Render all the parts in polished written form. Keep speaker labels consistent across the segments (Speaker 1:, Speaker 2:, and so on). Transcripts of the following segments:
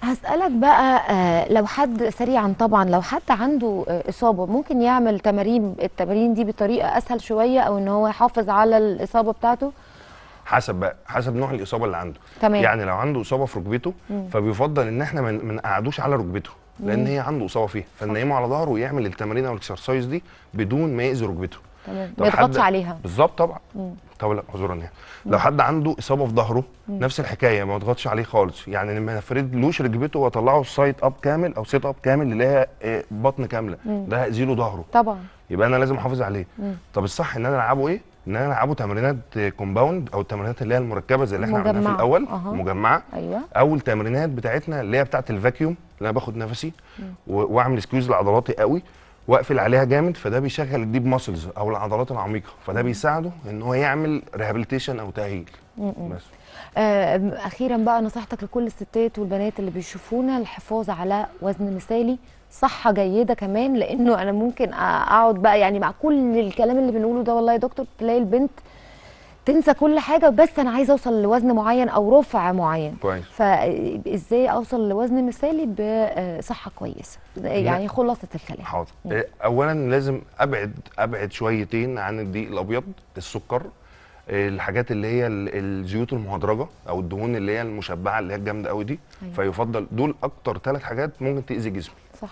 Speaker 1: هسألك بقى لو حد سريعا طبعا، لو حد عنده إصابة ممكن يعمل التمارين دي بطريقة أسهل شوية، أو إن هو يحافظ على الإصابة بتاعته؟
Speaker 2: حسب نوع الاصابه اللي عنده.
Speaker 1: تمام.
Speaker 2: يعني لو عنده اصابه في ركبته فبيفضل ان احنا ما نقعدوش على ركبته، لان هي عنده اصابه فيها، فننيمه على ظهره ويعمل التمارين او الاكسرسايز دي بدون ما يأذي ركبته.
Speaker 1: تمام، ما يضغطش عليها.
Speaker 2: بالظبط طبعا. طب لا اعذرا يعني. لو حد عنده اصابه في ظهره نفس الحكايه، ما يضغطش عليه خالص، يعني ما يفردلوش ركبته واطلعه سايت اب كامل او سيت اب كامل اللي هي بطن كامله، ده هيأذي له ظهره
Speaker 1: طبعا.
Speaker 2: يبقى انا لازم احافظ عليه. طب الصح ان انا العبه ايه؟ ان انا العبه تمرينات كومباوند او التمرينات اللي هي المركبه زي اللي احنا عملناها في الاول. مجمعه.
Speaker 1: ايوه.
Speaker 2: او التمرينات بتاعتنا اللي هي بتاعه الفاكيوم، اللي انا باخد نفسي واعمل سكويز لعضلاتي قوي واقفل عليها جامد، فده بيشغل الديب ماسلز او العضلات العميقه، فده بيساعده ان هو يعمل ريهابيليتيشن او تاهيل. بس
Speaker 1: اخيرا بقى نصيحتك لكل الستات والبنات اللي بيشوفونا الحفاظ على وزن مثالي، صحه جيده كمان، لانه انا ممكن اقعد بقى يعني مع كل الكلام اللي بنقوله ده والله يا دكتور تلاقي البنت تنسى كل حاجه، بس انا عايزه اوصل لوزن معين او رفع معين.
Speaker 2: كويس.
Speaker 1: فازاي اوصل لوزن مثالي بصحه كويسه؟ يعني خلاصه الكلام.
Speaker 2: حاضر. اولا لازم ابعد شويتين عن الدقيق الابيض، السكر، الحاجات اللي هي الزيوت المهدرجه او الدهون اللي هي المشبعه اللي هي الجامده قوي دي. أيوة. فيفضل دول اكتر 3 حاجات ممكن تاذي جسمي.
Speaker 1: صح.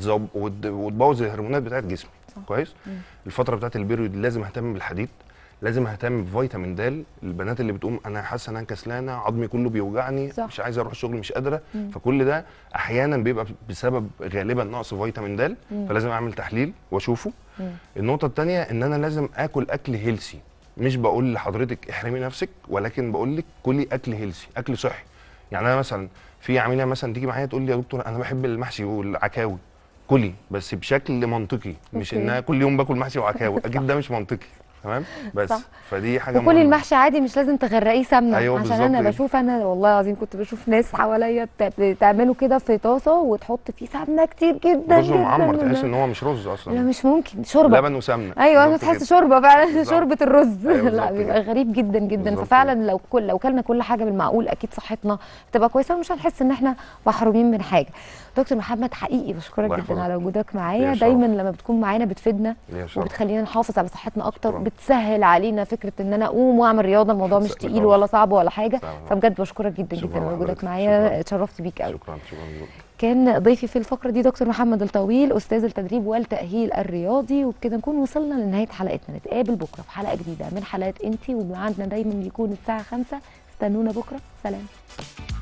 Speaker 2: وتبوظ الهرمونات بتاعت جسمي. صح. كويس. الفتره بتاعت البيريود لازم اهتم بالحديد، لازم اهتم بفيتامين د. البنات اللي بتقوم انا حاسه ان انا كسلانه، عظمي كله بيوجعني، صح. مش عايزه اروح الشغل، مش قادره، فكل ده احيانا بيبقى بسبب غالبا نقص فيتامين د، فلازم اعمل تحليل واشوفه. النقطه الثانيه ان انا لازم اكل اكل هيلسي، مش بقول لحضرتك احرمي نفسك، ولكن بقول لك كلي اكل هيلسي، اكل صحي. يعني انا مثلا في عميله مثلا تيجي معايا تقول لي يا دكتور انا بحب المحشي والعكاوي، كلي بس بشكل منطقي، مش ان انا كل يوم باكل محشي وعكاوي، اكيد ده مش منطقي. تمام. بس صح. فدي حاجه
Speaker 1: وكل المحشي عادي، مش لازم تغرقيه سمنه.
Speaker 2: أيوة
Speaker 1: عشان انا بشوف، انا والله العظيم كنت بشوف ناس حواليا بتعمله كده في طاسه وتحط فيه سمنه كتير جدا،
Speaker 2: رز معمر تحس ان هو مش رز اصلا.
Speaker 1: لا مش ممكن، شوربه
Speaker 2: لبن وسمنه.
Speaker 1: ايوه انا تحس شوربه فعلا. شوربه الرز.
Speaker 2: أيوة
Speaker 1: لا بيبقى غريب جدا جدا. ففعلا لو كلنا كل حاجه بالمعقول اكيد صحتنا تبقى كويسه ومش هنحس ان احنا محرومين من حاجه. دكتور محمد حقيقي بشكرك جدا على وجودك معايا، دايما لما بتكون معانا بتفيدنا وبتخلينا نحافظ على صحتنا اكتر، بتسهل علينا فكره ان انا اقوم واعمل رياضه، الموضوع مش تقيل ولا صعب ولا حاجه. فبجد بشكرك جدا جدا على وجودك معايا، اتشرفت بيك قوي.
Speaker 2: شكرا.
Speaker 1: كان ضيفي في الفقره دي دكتور محمد الطويل، استاذ التدريب والتاهيل الرياضي. وبكده نكون وصلنا لنهايه حلقتنا، نتقابل بكره في حلقه جديده من حلقات انتي، وميعادنا دايما بيكون الساعه 5. استنونا بكره، سلام.